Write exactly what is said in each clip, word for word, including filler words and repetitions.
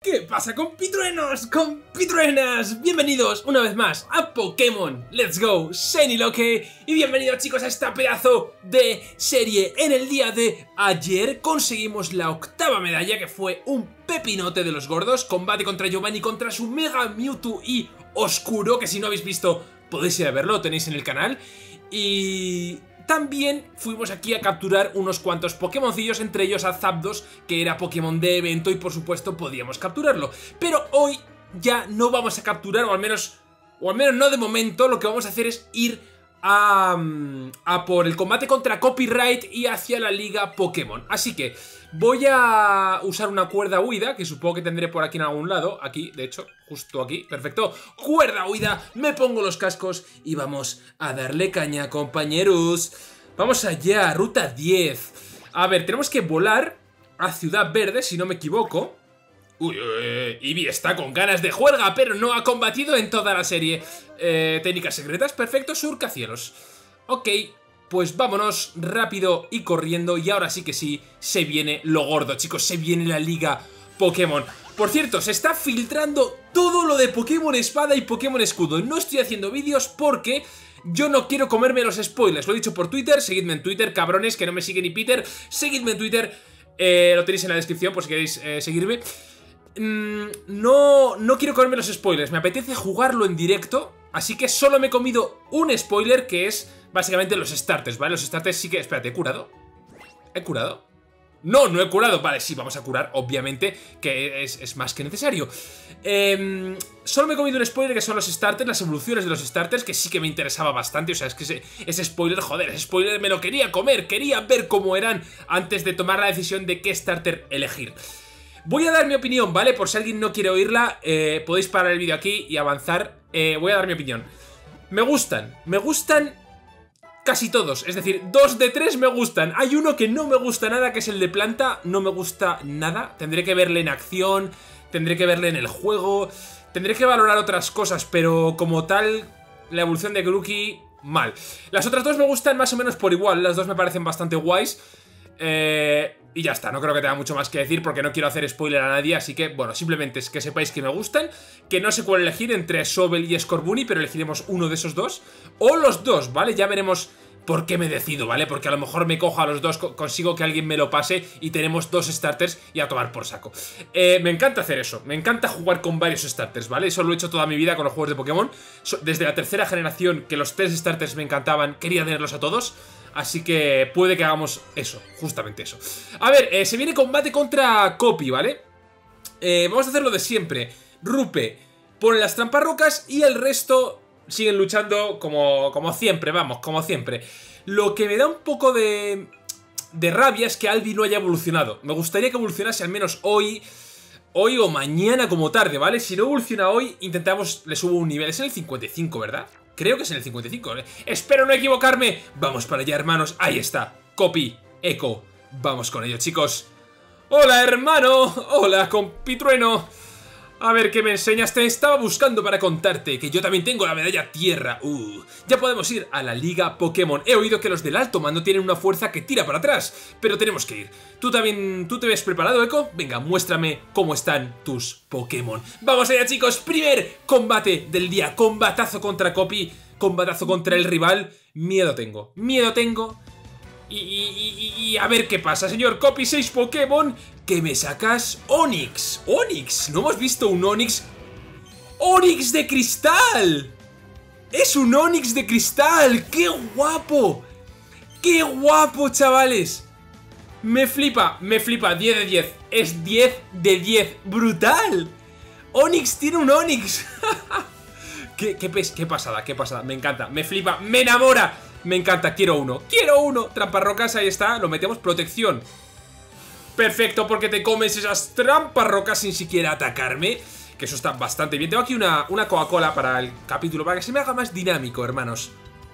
¿Qué pasa, compitruenos, compitruenas? Bienvenidos una vez más a Pokémon Let's Go Shiny Loque. Y bienvenidos, chicos, a esta pedazo de serie. En el día de ayer conseguimos la octava medalla, que fue un pepinote de los gordos. Combate contra Giovanni, contra su Mega Mewtwo y Oscuro, que si no habéis visto podéis ir a verlo, lo tenéis en el canal. Y también fuimos aquí a capturar unos cuantos Pokémoncillos, entre ellos a Zapdos, que era Pokémon de evento y por supuesto podíamos capturarlo. Pero hoy ya no vamos a capturar, o al menos, o al menos no de momento. Lo que vamos a hacer es ir a, a por el combate contra Copyright y hacia la Liga Pokémon. Así que voy a usar una cuerda huida, que supongo que tendré por aquí en algún lado. Aquí, de hecho, justo aquí, perfecto. Cuerda huida, me pongo los cascos y vamos a darle caña, compañeros. Vamos allá, ruta diez. A ver, tenemos que volar a Ciudad Verde, si no me equivoco. Uy, uy, uy, Eevee está con ganas de juerga, pero no ha combatido en toda la serie. eh, Técnicas secretas, perfecto, surcacielos. Ok, pues vámonos rápido y corriendo. Y ahora sí que sí, se viene lo gordo, chicos. Se viene la Liga Pokémon. Por cierto, se está filtrando todo lo de Pokémon Espada y Pokémon Escudo. No estoy haciendo vídeos porque yo no quiero comerme los spoilers. Lo he dicho por Twitter, seguidme en Twitter, cabrones, que no me sigue ni Peter. Seguidme en Twitter, eh, lo tenéis en la descripción por si queréis eh, seguirme. mm, No, no quiero comerme los spoilers, me apetece jugarlo en directo. Así que solo me he comido un spoiler, que es básicamente los starters, ¿vale? Los starters sí que... Espérate, ¿he curado? ¿He curado? No, no he curado. Vale, sí, vamos a curar, obviamente, que es, es más que necesario. eh, Solo me he comido un spoiler, que son los starters, las evoluciones de los starters, que sí que me interesaba bastante. O sea, es que ese, ese spoiler, joder, ese spoiler me lo quería comer. Quería ver cómo eran antes de tomar la decisión de qué starter elegir. Voy a dar mi opinión, ¿vale? Por si alguien no quiere oírla, eh, podéis parar el vídeo aquí y avanzar. eh, Voy a dar mi opinión. Me gustan, me gustan casi todos, es decir, dos de tres me gustan. Hay uno que no me gusta nada, que es el de planta. No me gusta nada, tendré que verle en acción, tendré que verle en el juego, tendré que valorar otras cosas, pero como tal, la evolución de Grookey, mal. Las otras dos me gustan más o menos por igual, las dos me parecen bastante guays. Eh, y ya está, no creo que tenga mucho más que decir porque no quiero hacer spoiler a nadie. Así que, bueno, simplemente es que sepáis que me gustan, que no sé cuál elegir entre Sobel y Scorbunny, pero elegiremos uno de esos dos, o los dos, ¿vale? Ya veremos por qué me decido, ¿vale? Porque a lo mejor me cojo a los dos, consigo que alguien me lo pase y tenemos dos starters y a tomar por saco. eh, Me encanta hacer eso, me encanta jugar con varios starters, ¿vale? Eso lo he hecho toda mi vida con los juegos de Pokémon. Desde la tercera generación, que los tres starters me encantaban, quería tenerlos a todos. Así que puede que hagamos eso, justamente eso. A ver, eh, se viene combate contra Copy, ¿vale? Eh, vamos a hacer lo de siempre. Rupe pone las trampas rocas y el resto siguen luchando como, como siempre, vamos, como siempre. Lo que me da un poco de, de rabia es que Albi no haya evolucionado. Me gustaría que evolucionase al menos hoy, hoy o mañana como tarde, ¿vale? Si no evoluciona hoy, intentamos, le subo un nivel. Es en el cincuenta y cinco, ¿verdad? Creo que es en el cincuenta y cinco, ¿eh? Espero no equivocarme. Vamos para allá, hermanos. Ahí está. Copy, Echo. Vamos con ello, chicos. Hola, hermano. Hola, compitrueno. A ver, ¿qué me enseñas? Te estaba buscando para contarte que yo también tengo la medalla tierra. Uh, ya podemos ir a la Liga Pokémon. He oído que los del alto mando tienen una fuerza que tira para atrás, pero tenemos que ir. ¿Tú también, tú te ves preparado, Echo? Venga, muéstrame cómo están tus Pokémon. Vamos allá, chicos. Primer combate del día. Combatazo contra Copy. Combatazo contra el rival. Miedo tengo. Miedo tengo. Y, y, y, y a ver qué pasa, señor Copy. seis Pokémon. ¿Qué me sacas? Onix. Onix. ¿No hemos visto un Onix? ¡Onix de cristal! ¡Es un Onix de cristal! ¡Qué guapo! ¡Qué guapo, chavales! Me flipa, me flipa. diez de diez. Es diez de diez. ¡Brutal! Onix tiene un Onix. ¿Qué, qué, qué pasada, qué pasada. Me encanta, me flipa, me enamora. Me encanta, quiero uno, quiero uno. Trampas rocas, ahí está, lo metemos, protección. Perfecto, porque te comes esas trampas rocas sin siquiera atacarme. Que eso está bastante bien. Tengo aquí una, una Coca-Cola para el capítulo, para que se me haga más dinámico, hermanos.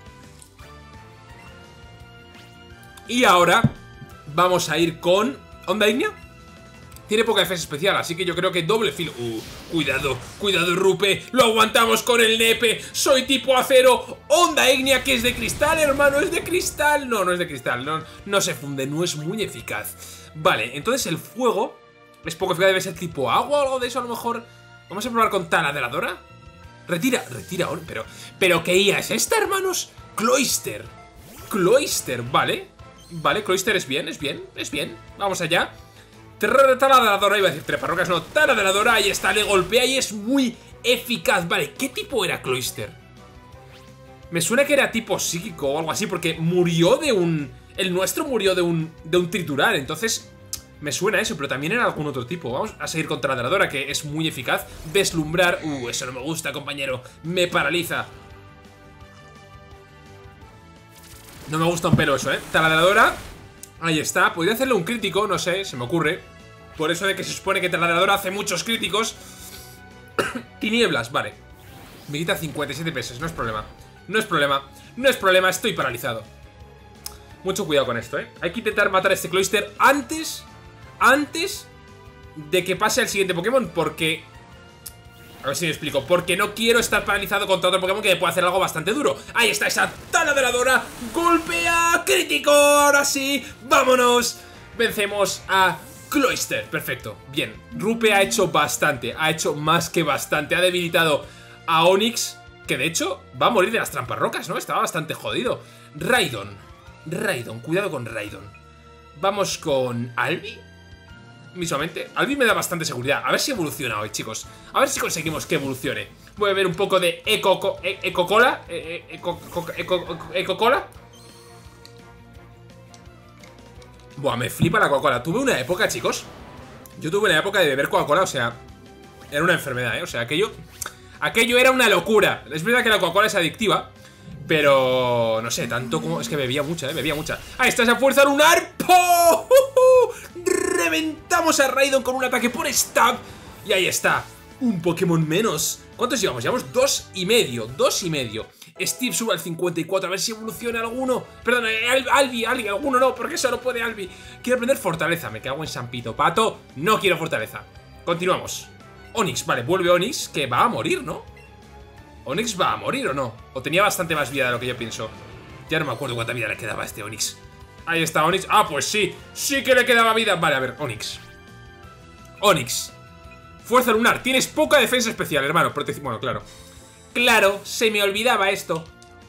Y ahora vamos a ir con Onda Ignea. Tiene poca defensa especial, así que yo creo que doble filo. Uh, cuidado, cuidado, Rupe. Lo aguantamos con el nepe. Soy tipo acero. Onda Ignea, que es de cristal, hermano. Es de cristal. No, no es de cristal. No, no se funde, no es muy eficaz. Vale, entonces el fuego Es poco eficaz, debe ser tipo agua o algo de eso a lo mejor. Vamos a probar con taladradora. Retira, retira, pero... ¿Pero qué I A es esta, hermanos? Cloyster. Cloyster, vale. Vale, Cloyster es bien, es bien, es bien. Vamos allá. Taladradora, iba a decir treparrocas, no. Taladradora, ahí está, le golpea y es muy eficaz. Vale, ¿qué tipo era Cloyster? Me suena que era tipo psíquico o algo así, porque murió de un... El nuestro murió de un, de un triturar, entonces... Me suena eso, pero también era algún otro tipo. Vamos a seguir con taladradora, que es muy eficaz. Deslumbrar, uh, eso no me gusta, compañero. Me paraliza. No me gusta un pelo eso, eh. Taladradora, ahí está, podría hacerle un crítico, no sé, se me ocurre. Por eso de que se supone que taladradora hace muchos críticos. Tinieblas, vale. Me quita cincuenta y siete pesos, no es problema. No es problema, no es problema, estoy paralizado. Mucho cuidado con esto, eh. Hay que intentar matar a este Cloyster antes... Antes de que pase al siguiente Pokémon, porque... A ver si me explico. Porque no quiero estar paralizado contra otro Pokémon que me pueda hacer algo bastante duro. Ahí está esa taladradora. Golpea, crítico. Ahora sí, vámonos. Vencemos a Cloyster, perfecto. Bien, Rupe ha hecho bastante. Ha hecho más que bastante. Ha debilitado a Onix, que de hecho va a morir de las trampas rocas, ¿no? Estaba bastante jodido. Raidon, Raidon, cuidado con Raidon. Vamos con Albi. Mismamente, Albi me da bastante seguridad. A ver si evoluciona hoy, chicos. A ver si conseguimos que evolucione. Voy a ver un poco de Eco Eco Cola. Eco Eco Cola. Buah, me flipa la Coca-Cola. Tuve una época, chicos. Yo tuve una época de beber Coca-Cola, o sea, era una enfermedad, ¿eh? O sea, aquello Aquello era una locura. Es verdad que la Coca-Cola es adictiva, pero no sé, tanto como... Es que bebía mucha, ¿eh? Bebía mucha. Ahí está esa fuerza lunar. ¡Oh! Reventamos a Raidon con un ataque por stab. Y ahí está, un Pokémon menos. ¿Cuántos llevamos? Llevamos dos y medio. Dos y medio. Steve sube al cincuenta y cuatro, a ver si evoluciona alguno. Perdón, Al Albi, Albi, alguno no, porque solo puede Albi. Quiero aprender fortaleza, me cago en Sampito Pato. No quiero fortaleza. Continuamos. Onix, vale, vuelve Onix, que va a morir, ¿no? ¿Onix va a morir o no? O tenía bastante más vida de lo que yo pienso. Ya no me acuerdo cuánta vida le quedaba a este Onix. Ahí está Onix. Ah, pues sí, sí que le quedaba vida. Vale, a ver, Onix. Onix. Fuerza lunar, tienes poca defensa especial, hermano. Protección, bueno, claro. Claro, se me olvidaba esto.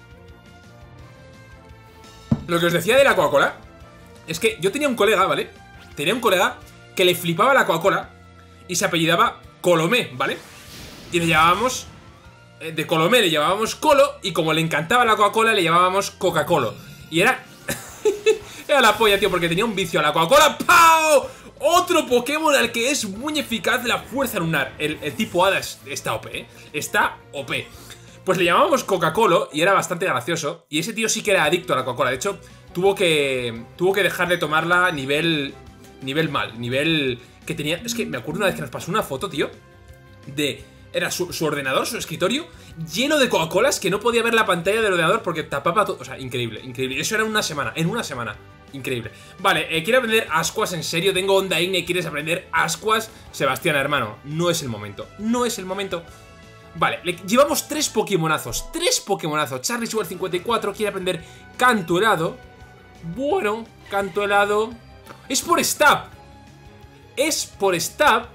Lo que os decía de la Coca-Cola es que yo tenía un colega, ¿vale? Tenía un colega que le flipaba la Coca-Cola y se apellidaba Colomé, ¿vale? Y le llamábamos... De Colomé le llamábamos Colo, y como le encantaba la Coca-Cola le llamábamos Coca-Cola. Y era... era la polla, tío, porque tenía un vicio a la Coca-Cola. ¡Pau! Otro Pokémon al que es muy eficaz la fuerza lunar. El, el tipo Hada está O P, ¿eh? Está O P. Pues le llamábamos Coca-Cola y era bastante gracioso. Y ese tío sí que era adicto a la Coca-Cola. De hecho, tuvo que tuvo que dejar de tomarla nivel... Nivel mal, nivel... Que tenía... Es que me acuerdo una vez que nos pasó una foto, tío, de... Era su, su ordenador, su escritorio, lleno de Coca-Colas, que no podía ver la pantalla del ordenador porque tapaba todo. O sea, increíble, increíble. Eso era en una semana, en una semana. Increíble. Vale, eh, quiero aprender Ascuas, en serio. Tengo Onda Igne, ¿quieres aprender Ascuas? Sebastián, hermano, no es el momento. No es el momento. Vale, le, llevamos tres Pokémonazos. Tres Pokémonazos. Charlie Sugar cincuenta y cuatro quiere aprender Canto Helado. Bueno, Canto Helado. Es por Stab. Es por Stab.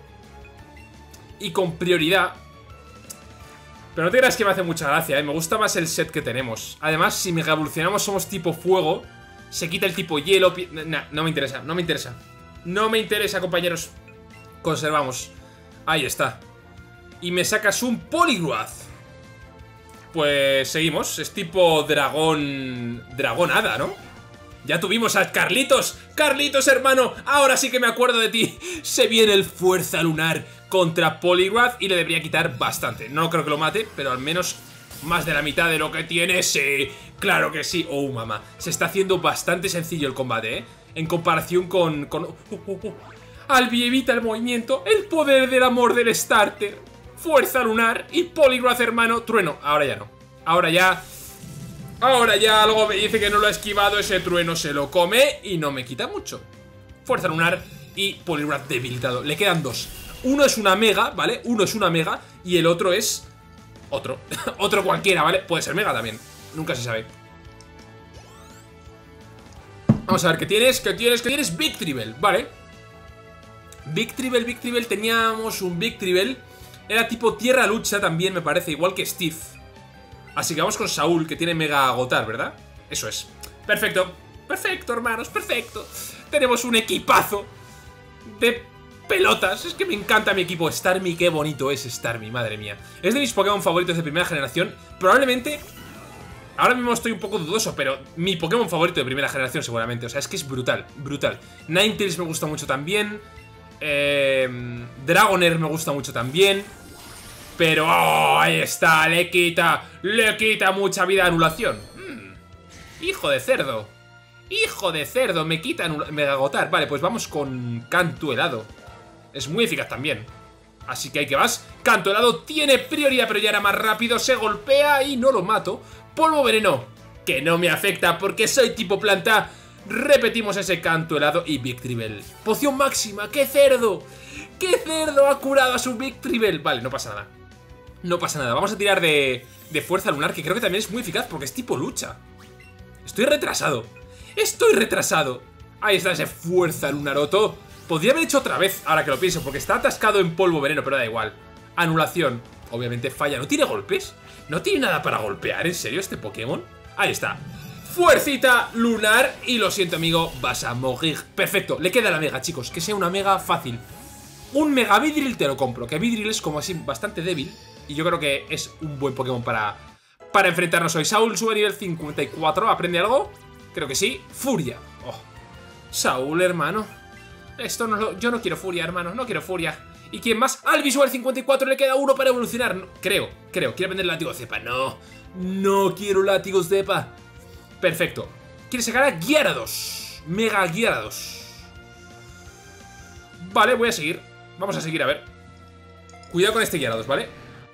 Y con prioridad. Pero no te creas que me hace mucha gracia, ¿eh? Me gusta más el set que tenemos. Además, si mega evolucionamos somos tipo fuego. Se quita el tipo hielo. Nah, no me interesa, no me interesa. No me interesa, compañeros. Conservamos. Ahí está. Y me sacas un Poliwrath. Pues seguimos. Es tipo dragón... Dragón hada, ¿no? Ya tuvimos a Carlitos. Carlitos, hermano, ahora sí que me acuerdo de ti. Se viene el Fuerza Lunar contra Poliwrath y le debería quitar bastante. No creo que lo mate, pero al menos más de la mitad de lo que tiene. Sí, claro que sí. Oh, mamá, se está haciendo bastante sencillo el combate, ¿eh? En comparación con... con... Uh, uh, uh. Albi evita el movimiento. El poder del amor del starter. Fuerza Lunar y Poliwrath, hermano. Trueno, ahora ya no. Ahora ya... Ahora ya algo me dice que no lo ha esquivado. Ese trueno se lo come y no me quita mucho. Fuerza Lunar y Poliwrath debilitado. Le quedan dos. Uno es una mega, ¿vale? Uno es una mega y el otro es... Otro. Otro cualquiera, ¿vale? Puede ser mega también. Nunca se sabe. Vamos a ver, ¿qué tienes? ¿Qué tienes? ¿Qué tienes? Victreebel, ¿vale? Victreebel, Victreebel, teníamos un Victreebel. Era tipo tierra lucha también, me parece, igual que Steve. Así que vamos con Saúl, que tiene mega agotar, ¿verdad? Eso es. Perfecto. Perfecto, hermanos, perfecto. Tenemos un equipazo de pelotas. Es que me encanta mi equipo. Starmie, qué bonito es Starmie, madre mía. Es de mis Pokémon favoritos de primera generación. Probablemente... Ahora mismo estoy un poco dudoso, pero mi Pokémon favorito de primera generación seguramente. O sea, es que es brutal, brutal. Ninetales me gusta mucho también. Eh, Dragonair me gusta mucho también. Pero, oh, ahí está, le quita, le quita mucha vida a anulación. Mm, hijo de cerdo. Hijo de cerdo, me quita mega agotar. Vale, pues vamos con Canto Helado. Es muy eficaz también. Así que hay que vas. Canto Helado tiene prioridad, pero ya era más rápido. Se golpea y no lo mato. Polvo Veneno, que no me afecta porque soy tipo planta. Repetimos ese Canto Helado y Victreebel. Poción máxima, ¡qué cerdo! ¡Qué cerdo ha curado a su Victreebel! Vale, no pasa nada. No pasa nada, vamos a tirar de, de Fuerza Lunar, que creo que también es muy eficaz porque es tipo lucha. Estoy retrasado. Estoy retrasado. Ahí está ese Fuerza Lunaroto. Podría haber hecho otra vez, ahora que lo pienso, porque está atascado en Polvo Veneno, pero da igual. Anulación, obviamente falla. ¿No tiene golpes? ¿No tiene nada para golpear? ¿En serio este Pokémon? Ahí está. Fuercita Lunar. Y lo siento, amigo, vas a morir. Perfecto, le queda la mega, chicos. Que sea una mega fácil. Un Mega Vidril te lo compro. Que Vidril es como así bastante débil. Y yo creo que es un buen Pokémon para, para enfrentarnos hoy. Saúl sube a nivel cincuenta y cuatro. ¿Aprende algo? Creo que sí. Furia. Oh. Saúl, hermano. Esto no lo... Yo no quiero Furia, hermano. No quiero Furia. ¿Y quién más? Al Visual cincuenta y cuatro le queda uno para evolucionar. No, creo, creo. ¿Quiere aprender látigo cepa? No. No quiero látigo cepa. Perfecto. Quiere sacar a Gyarados. Mega Gyarados. Vale, voy a seguir. Vamos a seguir, a ver. Cuidado con este Gyarados, ¿vale?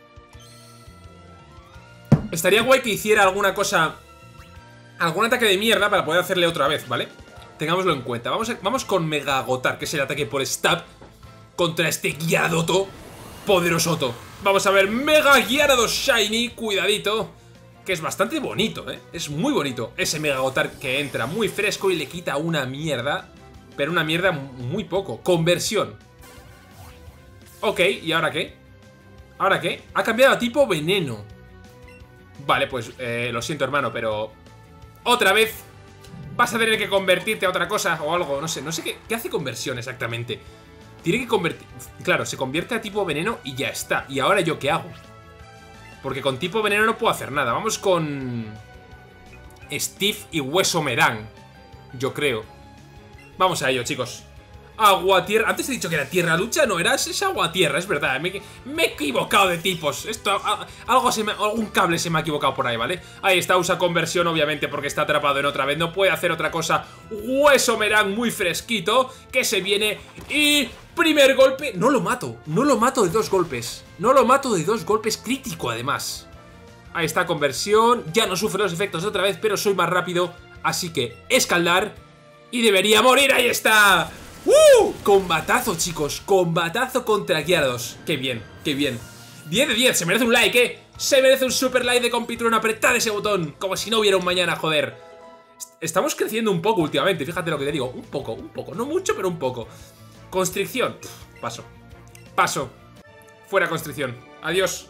Estaría guay que hiciera alguna cosa... Algún ataque de mierda para poder hacerle otra vez, ¿vale? Tengámoslo en cuenta. Vamos, a, vamos con Mega Agotar, que es el ataque por stab contra este Gyaradoto poderosoto. Vamos a ver, Mega Gyarados Shiny, cuidadito, que es bastante bonito, ¿eh? Es muy bonito. Ese Mega Agotar que entra muy fresco y le quita una mierda, pero una mierda muy poco. Conversión. Ok, ¿y ahora qué? ¿Ahora qué? Ha cambiado a tipo veneno. Vale, pues eh, lo siento, hermano, pero... Otra vez vas a tener que convertirte a otra cosa o algo, no sé, no sé qué, qué hace conversión exactamente. Tiene que convertir... Claro, se convierte a tipo veneno y ya está. ¿Y ahora yo qué hago? Porque con tipo veneno no puedo hacer nada. Vamos con... Steve y Hueso Merán, yo creo. Vamos a ello, chicos. Agua, tierra... Antes he dicho que era tierra lucha, no, era es agua, tierra, es verdad. Me, me he equivocado de tipos. Esto, a, algo se me, algún cable se me ha equivocado por ahí, ¿vale? Ahí está, usa conversión, obviamente, porque está atrapado en otra vez. No puede hacer otra cosa. Hueso Merán muy fresquito, que se viene y... Primer golpe, no lo mato, no lo mato de dos golpes. No lo mato de dos golpes, crítico además. Ahí está, conversión. Ya no sufre los efectos de otra vez, pero soy más rápido. Así que, escaldar. Y debería morir, ahí está. ¡Uh! Combatazo, chicos, combatazo contra Gyarados. Qué bien, qué bien. diez de diez, se merece un like, eh. Se merece un super like de Compitron, apretad ese botón. Como si no hubiera un mañana, joder. Estamos creciendo un poco últimamente, fíjate lo que te digo. Un poco, un poco, no mucho, pero un poco. Constricción. Uf, paso. Paso. Fuera constricción. Adiós.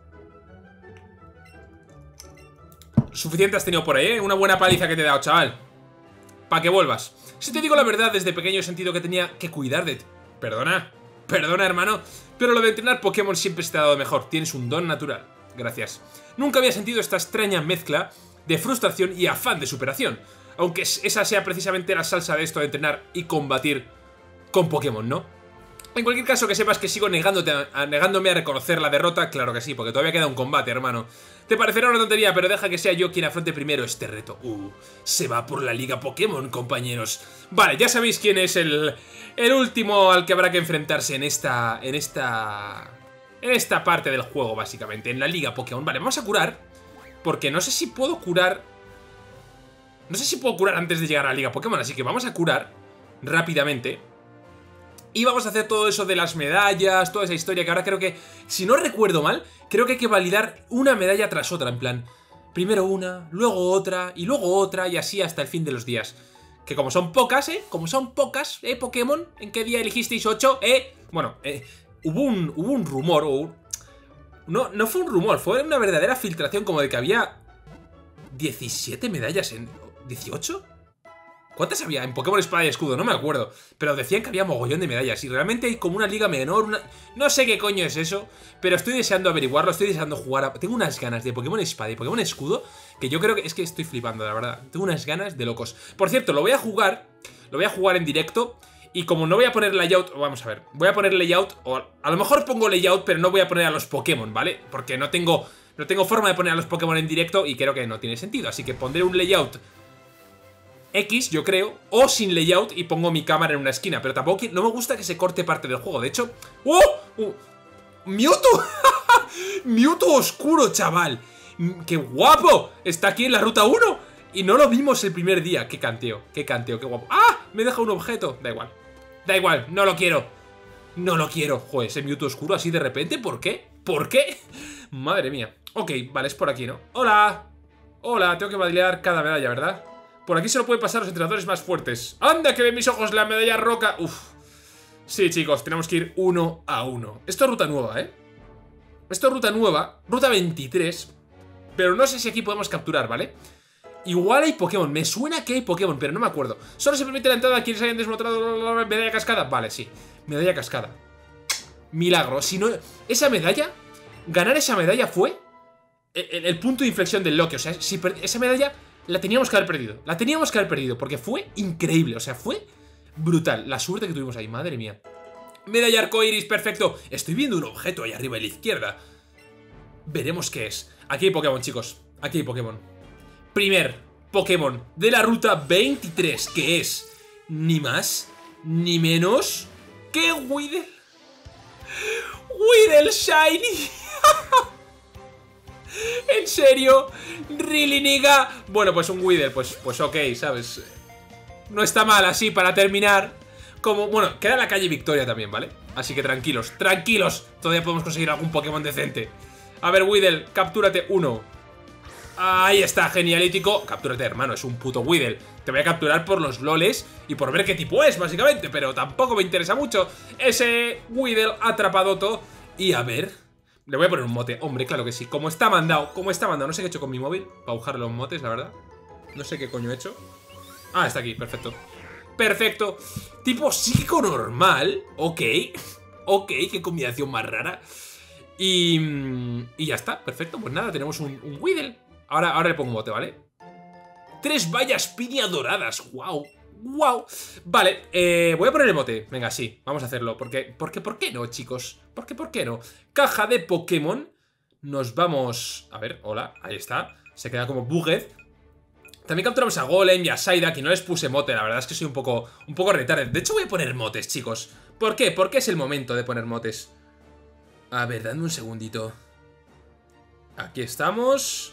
Suficiente has tenido por ahí, ¿eh? Una buena paliza que te he dado, chaval. Para que vuelvas. Si te digo la verdad, desde pequeño he sentido que tenía que cuidar de ti. Perdona. Perdona, hermano. Pero lo de entrenar Pokémon siempre se te ha dado mejor. Tienes un don natural. Gracias. Nunca había sentido esta extraña mezcla de frustración y afán de superación. Aunque esa sea precisamente la salsa de esto de entrenar y combatir con Pokémon, ¿no? En cualquier caso, que sepas que sigo negándote a, a, negándome a reconocer la derrota. Claro que sí, porque todavía queda un combate, hermano. Te parecerá una tontería, pero deja que sea yo quien afronte primero este reto. Uh, se va por la Liga Pokémon, compañeros. Vale, ya sabéis quién es el, el último al que habrá que enfrentarse en esta... En esta... En esta parte del juego, básicamente. En la Liga Pokémon. Vale, vamos a curar. Porque no sé si puedo curar... No sé si puedo curar antes de llegar a la Liga Pokémon, así que vamos a curar rápidamente. Y vamos a hacer todo eso de las medallas, toda esa historia que ahora creo que, si no recuerdo mal, creo que hay que validar una medalla tras otra, en plan, primero una, luego otra, y luego otra, y así hasta el fin de los días. Que como son pocas, ¿eh? Como son pocas, ¿eh, Pokémon? ¿En qué día elegisteis ocho? ¿Eh? Bueno, eh, hubo un, hubo un rumor, o un... No, no fue un rumor, fue una verdadera filtración como de que había diecisiete medallas en... ¿dieciocho? ¿Cuántas había en Pokémon Espada y Escudo? No me acuerdo. Pero decían que había mogollón de medallas. Y realmente hay como una liga menor, una... No sé qué coño es eso, pero estoy deseando averiguarlo, estoy deseando jugar a... Tengo unas ganas de Pokémon Espada y Pokémon Escudo que yo creo que... Es que estoy flipando, la verdad. Tengo unas ganas de locos. Por cierto, lo voy a jugar... Lo voy a jugar en directo. Y como no voy a poner layout... Vamos a ver. Voy a poner layout... O a lo mejor pongo layout, pero no voy a poner a los Pokémon, ¿vale? Porque no tengo... No tengo forma de poner a los Pokémon en directo y creo que no tiene sentido. Así que pondré un layout... X, yo creo, o sin layout y pongo mi cámara en una esquina. Pero tampoco no me gusta que se corte parte del juego. De hecho... ¡Oh! ¡Oh! ¡Mewtwo! ¡Mewtwo oscuro, chaval! ¡Qué guapo! Está aquí en la ruta uno y no lo vimos el primer día. ¡Qué canteo! ¡Qué canteo! ¡Qué guapo! ¡Ah! Me deja un objeto. Da igual. Da igual. No lo quiero. No lo quiero. Joder, ese Mewtwo oscuro así de repente. ¿Por qué? ¿Por qué? Madre mía. Ok, vale, es por aquí, ¿no? ¡Hola! Hola, tengo que bailar cada medalla, ¿verdad? Por aquí se lo pueden pasar los entrenadores más fuertes. ¡Anda, que ven mis ojos la medalla roca! Uf. Sí, chicos, tenemos que ir uno a uno. Esto es ruta nueva, ¿eh? Esto es ruta nueva, ruta veintitrés. Pero no sé si aquí podemos capturar, ¿vale? Igual hay Pokémon, me suena que hay Pokémon, pero no me acuerdo. Solo se permite la entrada a quienes hayan desmontado la medalla cascada. Vale, sí, medalla cascada. Milagro, si no... Esa medalla, ganar esa medalla fue el, el punto de inflexión del Loki. O sea, si esa medalla... La teníamos que haber perdido, la teníamos que haber perdido porque fue increíble, o sea, fue brutal la suerte que tuvimos ahí, madre mía. Medalla arcoiris, perfecto. Estoy viendo un objeto ahí arriba a la izquierda. Veremos qué es. Aquí hay Pokémon, chicos, aquí hay Pokémon. Primer Pokémon de la ruta veintitrés, que es ni más ni menos que Weedle. Weedle Shiny. ¿En serio? ¿Really, nigga? Bueno, pues un Weedle, pues, pues ok, ¿sabes? No está mal así para terminar. Como, bueno, queda la calle Victoria también, ¿vale? Así que tranquilos, tranquilos. Todavía podemos conseguir algún Pokémon decente. A ver, Weedle, captúrate uno. Ahí está, genialítico. Captúrate, hermano, es un puto Weedle. Te voy a capturar por los loles y por ver qué tipo es, básicamente. Pero tampoco me interesa mucho ese Weedle atrapado todo. Y a ver... Le voy a poner un mote, hombre, claro que sí. Como está mandado, como está mandado. No sé qué he hecho con mi móvil para dibujar los motes, la verdad. No sé qué coño he hecho. Ah, está aquí, perfecto. Perfecto. Tipo psíquico normal. Ok. Ok, qué combinación más rara. Y... Y ya está, perfecto. Pues nada, tenemos un, un Weedle. Ahora, ahora le pongo un mote, ¿vale? Tres vallas piña doradas, wow. ¡Wow! Vale, eh, voy a poner el mote. Venga, sí, vamos a hacerlo. Porque, porque, ¿por qué no, chicos? ¿Por qué, por qué no? Caja de Pokémon. Nos vamos... A ver, hola, ahí está. Se queda como Bugged. También capturamos a Golem y a Psyduck y no les puse mote. La verdad es que soy un poco, un poco retarded. De hecho voy a poner motes, chicos. ¿Por qué? Porque es el momento de poner motes. A ver, dadme un segundito. Aquí estamos...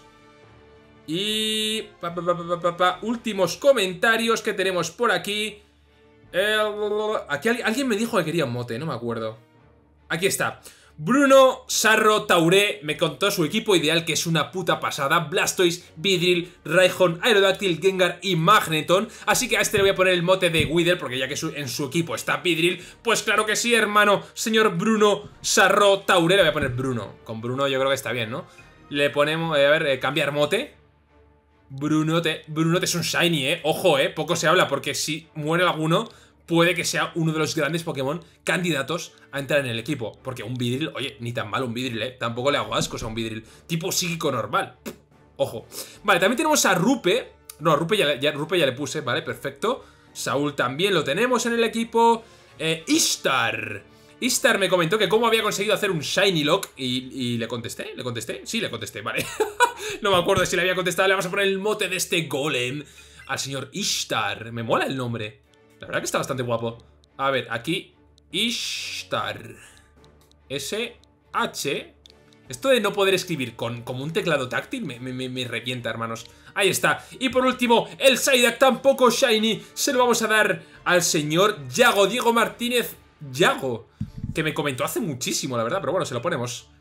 Y... Pa, pa, pa, pa, pa, pa. Últimos comentarios que tenemos por aquí. Eh, aquí alguien me dijo que quería un mote, no me acuerdo. Aquí está. Bruno Sarro Tauré me contó su equipo ideal, que es una puta pasada. Blastoise, Vidril, Raihan, Aerodactyl, Gengar y Magneton. Así que a este le voy a poner el mote de Weedle, porque ya que su, en su equipo está Vidril, pues claro que sí, hermano. Señor Bruno Sarro Tauré, le voy a poner Bruno. Con Bruno yo creo que está bien, ¿no? Le ponemos, a ver, eh, cambiar mote. Brunote, Brunote es un shiny, eh. Ojo, eh, poco se habla, porque si muere alguno, puede que sea uno de los grandes Pokémon candidatos a entrar en el equipo. Porque un Vidril, oye, ni tan mal un Vidril, eh. Tampoco le hago ascos a un Vidril. Tipo psíquico normal. Ojo. Vale, también tenemos a Rupe. No, a Rupe ya, ya, Rupe ya le puse, vale, perfecto. Saúl también lo tenemos en el equipo. Eh, Ishtar. Ishtar me comentó que cómo había conseguido hacer un Shiny Lock y, y le contesté, ¿le contesté? Sí, le contesté, vale. No me acuerdo si le había contestado. Le vamos a poner el mote de este golem al señor Ishtar. Me mola el nombre. La verdad que está bastante guapo. A ver, aquí Ishtar. S H. Esto de no poder escribir con como un teclado táctil me, me, me revienta, hermanos. Ahí está. Y por último, el Psyduck tampoco shiny. Se lo vamos a dar al señor Yago, Diego Martínez Yago, que me comentó hace muchísimo, la verdad. Pero bueno, se lo ponemos.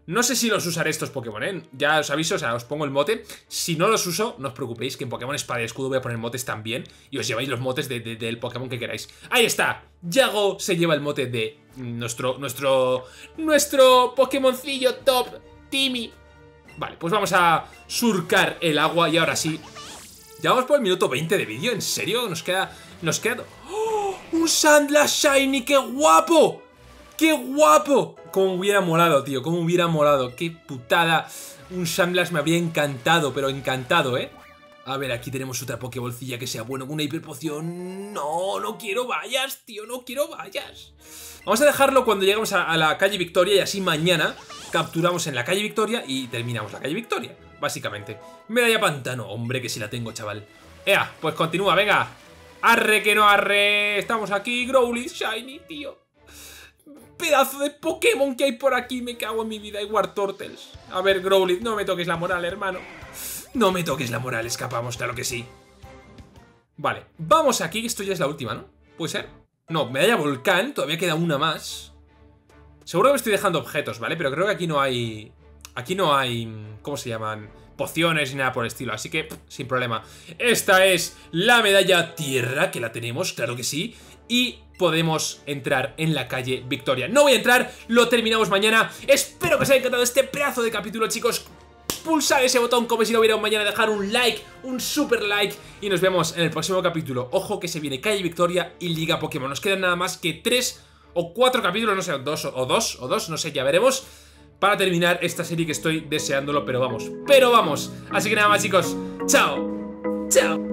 No sé si los usaré estos Pokémon, ¿eh? Ya os aviso, o sea, os pongo el mote. Si no los uso, no os preocupéis, que en Pokémon Espada y Escudo voy a poner motes también. Y os lleváis los motes de, de, del Pokémon que queráis. Ahí está, Yago se lleva el mote de nuestro, nuestro, nuestro Pokémoncillo top, Timmy. Vale, pues vamos a surcar el agua y ahora sí. Ya vamos por el minuto veinte de vídeo, ¿en serio? Nos queda, nos queda... ¡Oh! ¡Un Sandlash Shiny! ¡Qué guapo! ¡Qué guapo! Como hubiera molado, tío, como hubiera molado. ¡Qué putada! Un Sandlash me habría encantado, pero encantado, ¿eh? A ver, aquí tenemos otra Pokébolcilla que sea bueno con una hiperpoción. No, no quiero vallas, tío, no quiero vallas. Vamos a dejarlo cuando lleguemos a, a la calle Victoria y así mañana capturamos en la calle Victoria y terminamos la calle Victoria, básicamente. Medalla pantano, hombre, que si la tengo, chaval. Ea, pues continúa, venga. Arre que no arre. Estamos aquí, Growlithe Shiny, tío. Pedazo de Pokémon que hay por aquí, me cago en mi vida. Hay Wartortles. A ver, Growlithe, no me toques la moral, hermano. No me toques la moral, escapamos, claro que sí. Vale, vamos aquí, esto ya es la última, ¿no? ¿Puede ser? No, medalla volcán, todavía queda una más. Seguro que me estoy dejando objetos, ¿vale? Pero creo que aquí no hay... Aquí no hay... ¿Cómo se llaman? Pociones ni nada por el estilo, así que pff, sin problema. Esta es la medalla tierra, que la tenemos, claro que sí. Y podemos entrar en la calle Victoria. No voy a entrar, lo terminamos mañana. Espero que os haya encantado este pedazo de capítulo, chicos. Pulsar ese botón como si lo hubiera un mañana, dejar un like, un super like. Y nos vemos en el próximo capítulo. Ojo que se viene calle Victoria y Liga Pokémon. Nos quedan nada más que tres o cuatro capítulos, no sé, dos o dos, o dos, no sé, ya veremos, para terminar esta serie que estoy deseándolo, pero vamos, pero vamos. Así que nada más, chicos, chao, chao.